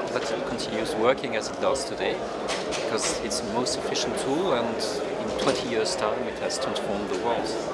that it continues working as it does today, because it's the most efficient tool, and in 20 years' time it has transformed the world.